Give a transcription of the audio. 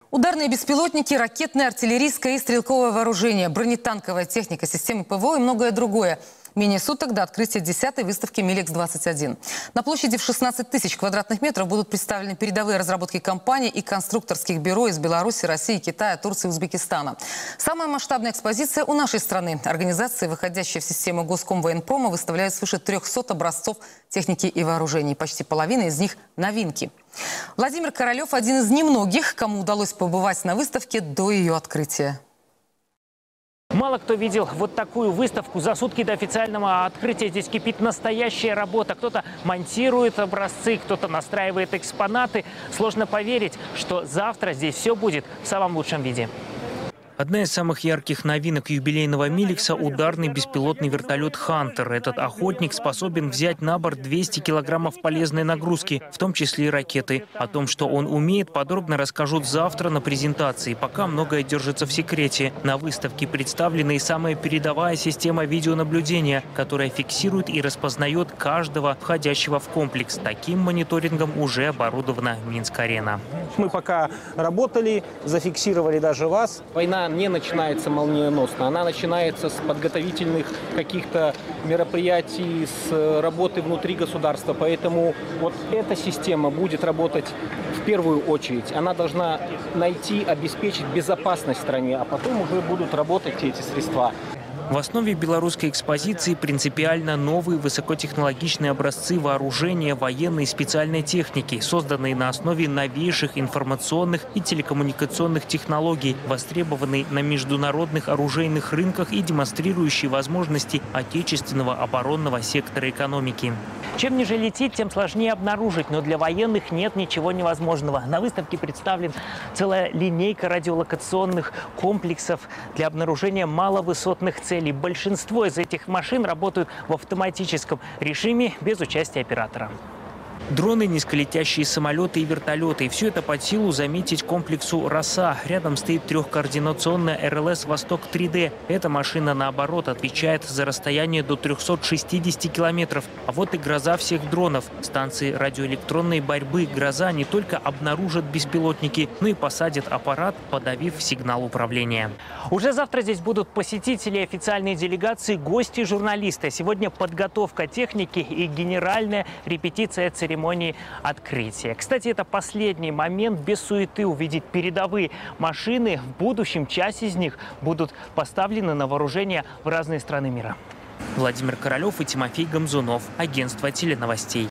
Ударные беспилотники, ракетное, артиллерийское и стрелковое вооружение, бронетанковая техника, системы ПВО и многое другое. Менее суток до открытия 10-й выставки «Милекс-21». На площади в 16 тысяч квадратных метров будут представлены передовые разработки компаний и конструкторских бюро из Беларуси, России, Китая, Турции и Узбекистана. Самая масштабная экспозиция у нашей страны. Организации, выходящие в систему Госкомвоенпрома, выставляют свыше 300 образцов техники и вооружений. Почти половина из них – новинки. Владимир Королев – один из немногих, кому удалось побывать на выставке до ее открытия. Мало кто видел вот такую выставку. За сутки до официального открытия здесь кипит настоящая работа. Кто-то монтирует образцы, кто-то настраивает экспонаты. Сложно поверить, что завтра здесь все будет в самом лучшем виде. Одна из самых ярких новинок юбилейного «Милекса» – ударный беспилотный вертолет «Хантер». Этот охотник способен взять на борт 200 килограммов полезной нагрузки, в том числе и ракеты. О том, что он умеет, подробно расскажут завтра на презентации. Пока многое держится в секрете. На выставке представлена и самая передовая система видеонаблюдения, которая фиксирует и распознает каждого входящего в комплекс. Таким мониторингом уже оборудована Минск-арена. Мы пока работали, зафиксировали даже вас. Война не начинается молниеносно, она начинается с подготовительных каких-то мероприятий, с работы внутри государства. Поэтому вот эта система будет работать в первую очередь. Она должна найти, обеспечить безопасность в стране, а потом уже будут работать эти средства. В основе белорусской экспозиции принципиально новые высокотехнологичные образцы вооружения, военной и специальной техники, созданные на основе новейших информационных и телекоммуникационных технологий, востребованные на международных оружейных рынках и демонстрирующие возможности отечественного оборонного сектора экономики. Чем ниже летит, тем сложнее обнаружить, но для военных нет ничего невозможного. На выставке представлена целая линейка радиолокационных комплексов для обнаружения маловысотных целей. Большинство из этих машин работают в автоматическом режиме без участия оператора. Дроны, низколетящие самолеты и вертолеты. И все это под силу заметить комплексу «Роса». Рядом стоит трехкоординационная РЛС «Восток-3D». Эта машина, наоборот, отвечает за расстояние до 360 километров. А вот и гроза всех дронов. Станции радиоэлектронной борьбы «Гроза» не только обнаружат беспилотники, но и посадят аппарат, подавив сигнал управления. Уже завтра здесь будут посетители, официальные делегации, гости, журналисты. Сегодня подготовка техники и генеральная репетиция церемонии открытия. Кстати, это последний момент без суеты увидеть передовые машины. В будущем часть из них будут поставлены на вооружение в разные страны мира. Владимир Королев и Тимофей Гамзунов. Агентство теленовостей.